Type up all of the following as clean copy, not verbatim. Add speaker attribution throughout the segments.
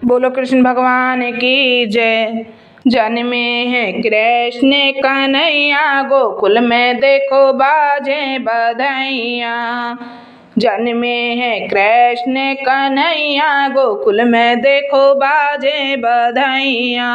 Speaker 1: बोलो कृष्ण भगवान की जय। जन्मे हैं कृष्ण कन्हैया, गोकुल में देखो बाजे बधाइया। जन्मे हैं कृष्ण कन्हैया, गोकुल में देखो बाजे बधाइया।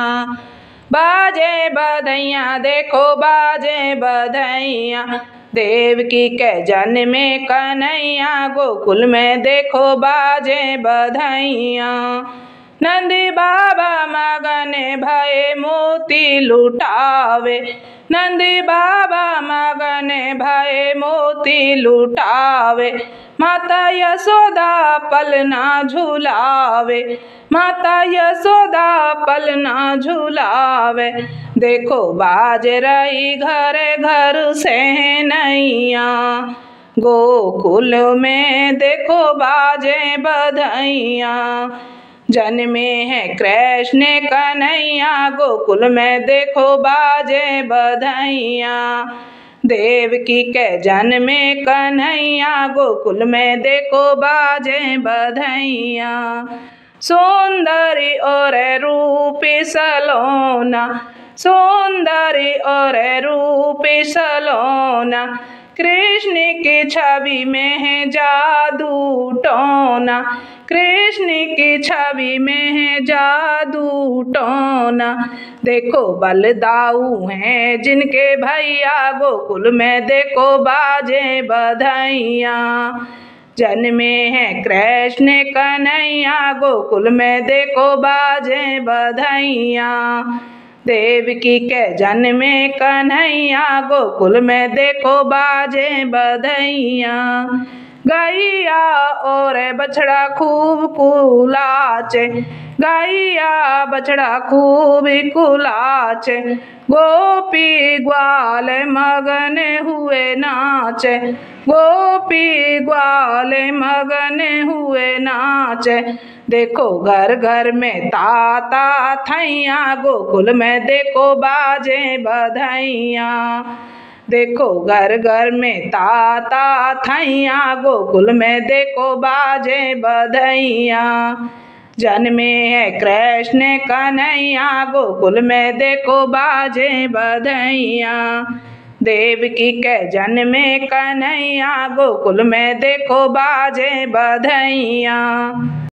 Speaker 1: बाजे बधाइया देखो बाजे बधाइया, देवकी के जन्मे कन्हैया, गोकुल में देखो बाजे बधाइया। नंदी बाबा मगन भये मोती लुटावे, नंदी बाबा मगन भये मोती लुटावे। माता यशोदा पलना झुलावे, माता यशोदा पलना झुलावे। देखो बाज रही घर घर से नैया, गोकुल में देखो बाजे बधाइया। जन्मे हैं कृष्ण कन्हैया, गोकुल में देखो बाजे बधाइया। देवकी के जन्मे कन्हैया, गोकुल में देखो बाजे बधाइया। सौंदर्य और रूप सलोना, सौंदर्य और रूप सलोना, कृष्ण की छवि में है जादू टोना, कृष्ण की छवि में है जादू टोना। देखो बलदाऊ हैं जिनके भैया, गोकुल में देखो बाजे बधाइया। जन्मे हैं कृष्ण कन्हैया, गोकुल में देखो बाजे बधाइया। देवकी के जन्मे कन्हैया, गोकुल में देखो बाजे बधाइया। गैया और बछड़ा खूब कुलाचे, गैया बछड़ा खूब कुलाचे। गोपी ग्वाल मगन हुए नाचे, गोपी ग्वाल मगन हुए नाचे। देखो घर घर में ताता थैया, गोकुल में देखो बाजे बधाइया। देखो घर घर में ताता थैया, गोकुल में देखो बाजे बधाइया। जन्मे है कृष्ण कन्हैया, गोकुल में देखो बाजे बधाइया। देवकी के जन्मे कन्हैया, गोकुल में देखो बाजे बधाइया।